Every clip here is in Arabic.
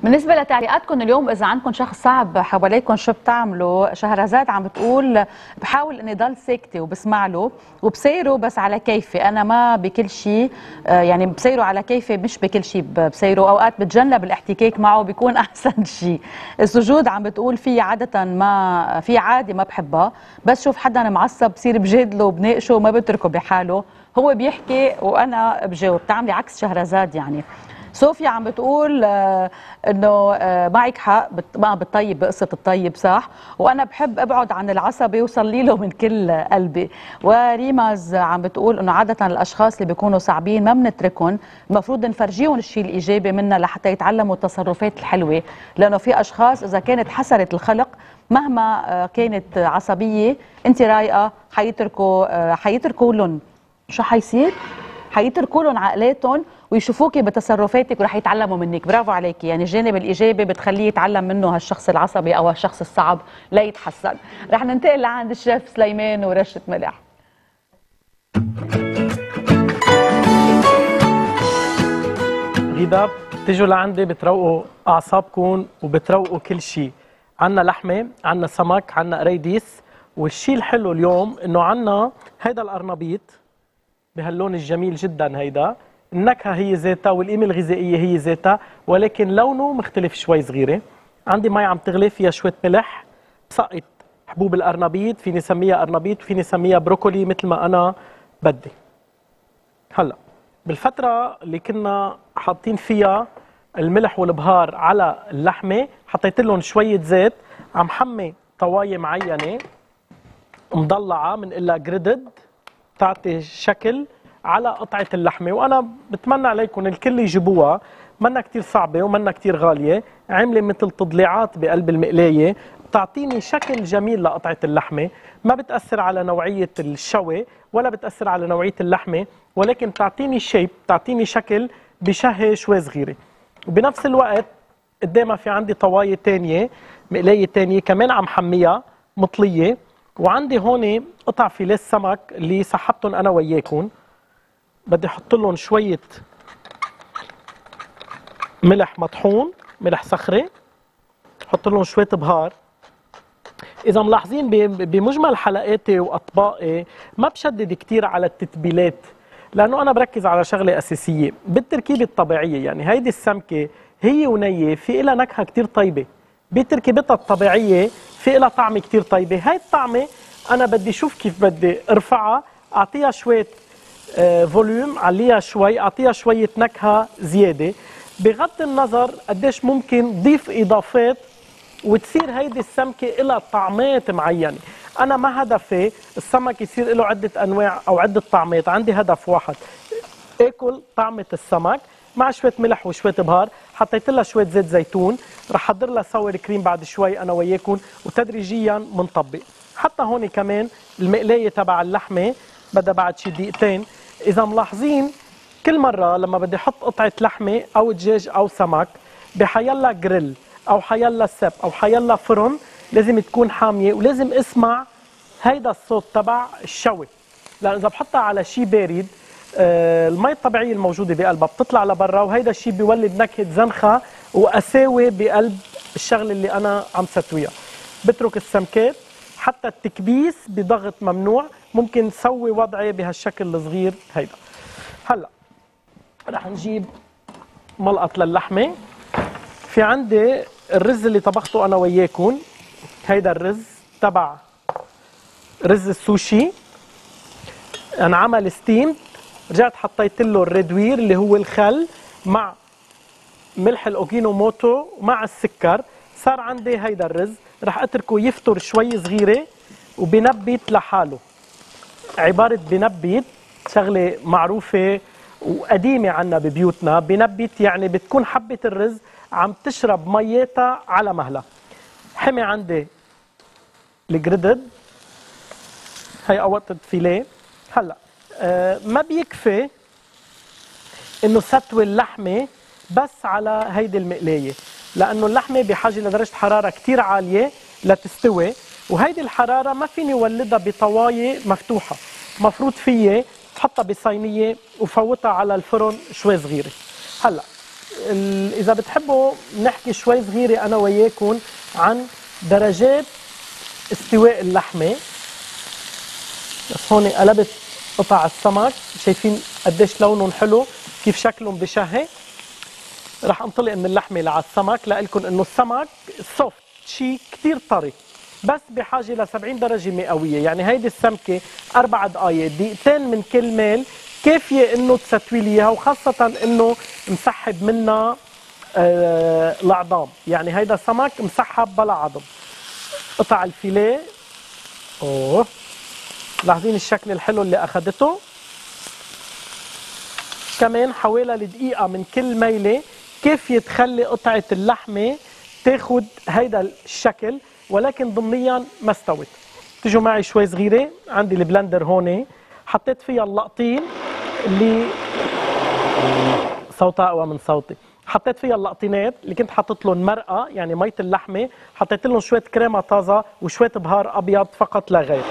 بالنسبة لتعليقاتكم اليوم، إذا عندكم شخص صعب حواليكم شو بتعملوا؟ شهرزاد عم بتقول بحاول إني ضل ساكتة وبسمع له وبسيره بس على كيفي، أنا ما بكل شيء يعني بسيره على كيفي مش بكل شيء بسيره، أوقات بتجنب الاحتكاك معه بيكون أحسن شيء. السجود عم بتقول في عادة ما في عادة ما بحبها، بس شوف حدا معصب بصير بجادله وبناقشه وما بتركه بحاله، هو بيحكي وأنا بجاوب. بتعملي عكس شهرزاد يعني. صوفيا عم بتقول انه معك حق، ما بتطيب بقصه الطيب صح، وانا بحب ابعد عن العصبي وصلي له من كل قلبي. وريماز عم بتقول انه عاده الاشخاص اللي بيكونوا صعبين ما بنتركهم، المفروض نفرجيهم الشيء الايجابي منا لحتى يتعلموا التصرفات الحلوه، لانه في اشخاص اذا كانت حسرت الخلق مهما كانت عصبيه انت رايقه حيتركوا لهم شو حيصير؟ حيتركوا لهم عقلاتهم ويشوفوكي بتصرفاتك ورح يتعلموا منك. برافو عليكي، يعني الجانب الايجابي بتخليه يتعلم منه هالشخص العصبي او هالشخص الصعب لا يتحسن. رح ننتقل لعند الشيف سليمان ورشه ملح. غيدا بتجوا لعندي بتروقوا اعصابكم وبتروقوا كل شيء. عنا لحمه، عنا سمك، عنا قريديس، والشيء الحلو اليوم انه عنا هيدا القرنبيط بهاللون الجميل جدا. هيدا النكهه هي ذاتها والقيمه الغذائيه هي ذاتها، ولكن لونه مختلف شوي صغيره. عندي مي عم تغلي فيها شويه ملح، بسقط حبوب القرنبيط، فيني سميها قرنبيط وفيني سميها بروكولي مثل ما انا بدي. هلا بالفتره اللي كنا حاطين فيها الملح والبهار على اللحمه حطيت لهم شويه زيت، عم حمي طوايه معينه مضلعه بنقلها جريدد تعطي شكل على قطعه اللحمه، وانا بتمنى عليكم الكل يجيبوها، منا كثير صعبه ومنا كثير غاليه، عامله مثل تضليعات بقلب المقلايه بتعطيني شكل جميل لقطعه اللحمه، ما بتاثر على نوعيه الشوي ولا بتاثر على نوعيه اللحمه، ولكن بتعطيني شيب، بتعطيني شكل بشهي شوي صغيره. وبنفس الوقت قدامها في عندي طوايه ثانيه مقلايه ثانيه كمان عم حميها مطليه، وعندي هون قطع فيليه السمك اللي سحبتهم انا وياكم. بدي احط لهم شويه ملح مطحون، ملح صخري، احط لهم شويه بهار. اذا ملاحظين بمجمل حلقاتي واطباقي ما بشدد كثير على التتبيلات، لانه انا بركز على شغله اساسيه بالتركيبه الطبيعيه. يعني هيدي السمكه هي ونيه في لها نكهه كثير طيبه، بتركيبتها الطبيعيه في لها طعم كثير طيبه. هاي الطعمه انا بدي اشوف كيف بدي ارفعها، اعطيها شويه فوليوم، عليها شوي، اعطيها شويه نكهه زياده، بغض النظر قديش ممكن ضيف اضافات وتصير هيدي السمكه لها طعمات معينه. انا ما هدفي السمك يصير له عده انواع او عده طعمات، عندي هدف واحد، اكل طعمه السمك مع شويه ملح وشويه بهار. حطيت لها شويه زيت زيتون، رح احضر لها ساور كريم بعد شوي انا وياكم، وتدريجيا بنطبق. حتى هون كمان المقلايه تبع اللحمه بدها بعد شي دقيقتين. اذا ملاحظين كل مره لما بدي احط قطعه لحمه او دجاج او سمك بحيلا جريل او حيلا سب او حيلا فرن لازم تكون حاميه، ولازم اسمع هيدا الصوت تبع الشوي، لان اذا بحطها على شيء بارد المي الطبيعيه الموجوده بقلبها بتطلع لبرا، وهيدا الشيء بيولد نكهه زنخه وقساوه بقلب الشغله اللي انا عم ستويها. بترك السمكات حتى التكبيس بضغط ممنوع، ممكن نسوي وضعي بهالشكل الصغير هيدا. هلا رح نجيب ملقط للحمه. في عندي الرز اللي طبخته انا وياكم، هيدا الرز تبع رز السوشي انعمل ستيم، رجعت حطيت له الريدوير اللي هو الخل مع ملح الاوكينوموتو مع السكر، صار عندي هيدا الرز. رح اتركه يفتر شوي صغيره وبنبت لحاله. عباره بنبت شغله معروفه وقديمه عنا ببيوتنا، بنبت يعني بتكون حبه الرز عم تشرب مياتها على مهلها. حمي عندي الجريدد، هي قوطة فيليه. هلا ما بيكفي انه ستوي اللحمه بس على هيدي المقلايه، لانه اللحمه بحاجه لدرجه حراره كثير عاليه لتستوي، وهيدي الحراره ما فيني ولدها بطوايه مفتوحه، مفروض فيي احطها بصينيه وفوتها على الفرن شوي صغيره. هلا اذا بتحبوا نحكي شوي صغيره انا وياكم عن درجات استواء اللحمه. بس هون قلبت قطع السمك، شايفين قديش لونهم حلو، كيف شكلهم بشهي. رح انطلق من اللحمه على السمك لقلكم انه السمك سوفت، شيء كثير طري، بس بحاجه ل 70 درجه مئويه. يعني هيدي السمكه 4 دقائق، دقيقتين من كل ميل كافيه انه تستوي لي اياها، وخاصه انه مسحب منها العظام. يعني هيدا سمك مسحب بلا عظم. قطع الفيليه، اوه لاحظين الشكل الحلو اللي اخذته. كمان حوالي دقيقه من كل ميله كافيه تخلي قطعه اللحمه تاخد هيدا الشكل، ولكن ضمنيا ما استوت. تيجوا معي شوي صغيره، عندي البلندر هون حطيت فيها اللقطين اللي صوتها اقوى من صوتي. حطيت فيها اللقطينات اللي كنت حاطط لهم مرقه، يعني ميه اللحمه، حطيت لهم شويه كريمه طازه وشويه بهار ابيض فقط لا غير.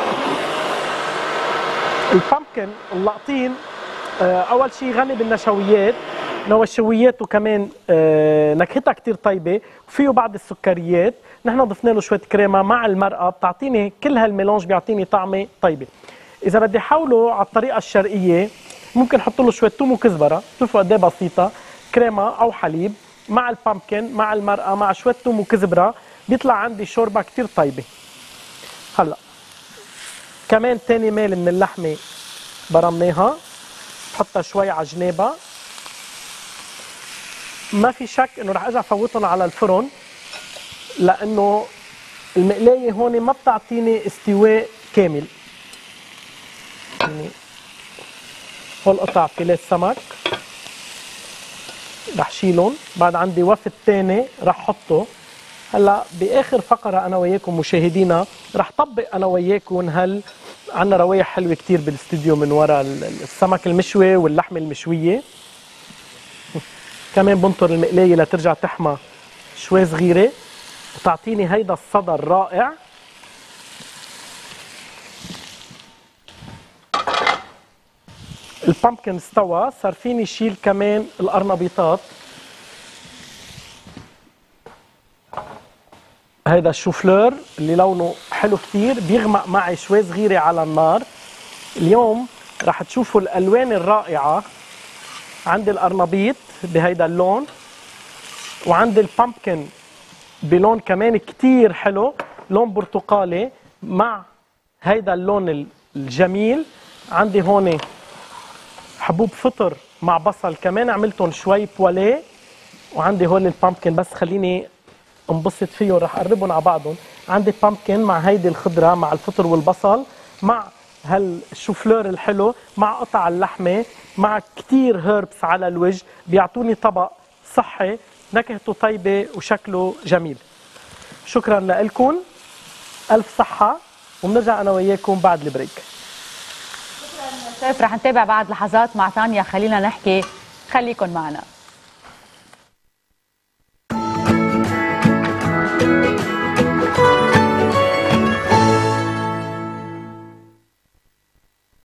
البامكن اللقطين اول شيء غني بالنشويات، نشويات وكمان نكهتها كثير طيبه، وفيه بعض السكريات. نحن ضفنا له شويه كريمه مع المرقه، بتعطيني كل هالميلونج بيعطيني طعمه طيبه. اذا بدي حوله على الطريقه الشرقيه ممكن احط له شويه ثوم وكزبره، شوفوا قد ايه بسيطه، كريمه او حليب مع البامكن مع المرقه مع شويه ثوم وكزبره، بيطلع عندي شوربه كثير طيبه. هلا كمان ثاني ميل من اللحمه برمناها، بحطها شوي على جنابها. ما في شك انه رح ارجع فوتهم على الفرن، لانه المقلايه هون ما بتعطيني استواء كامل. يعني هول قطع فيليه السمك رح شيلهم، بعد عندي وفد ثاني رح حطه. هلا باخر فقره انا وياكم مشاهدينا رح طبق انا وياكم عندنا روايح حلوه كثير بالاستوديو من وراء السمك المشوي واللحمه المشويه. كمان بنطر المقلايه لترجع تحمى شوي صغيره وتعطيني هيدا الصدى الرائع. البامبكن استوى، صار فيني شيل كمان القرنبيطات. هيدا الشوفلور اللي لونه حلو كثير بيغمق معي شوي صغيره على النار. اليوم رح تشوفوا الالوان الرائعه. عندي القرنبيط بهيدا اللون، وعندي البامبكن بلون كمان كتير حلو، لون برتقالي مع هيدا اللون الجميل. عندي هون حبوب فطر مع بصل كمان عملتهم شوي بواليه، وعندي هون البامبكن بس خليني انبسط فيه ورح اقربهم على بعضهم. عندي بامبكن مع هيدي الخضره مع الفطر والبصل مع هالشوفلور الحلو مع قطع اللحمه مع كتير هيربس على الوجه، بيعطوني طبق صحي نكهته طيبه وشكله جميل. شكرا لكم، الف صحه، وبنرجع انا وياكم بعد البريك. شكرا شيف، رح نتابع بعد لحظات مع تانيا. خلينا نحكي، خليكن معنا.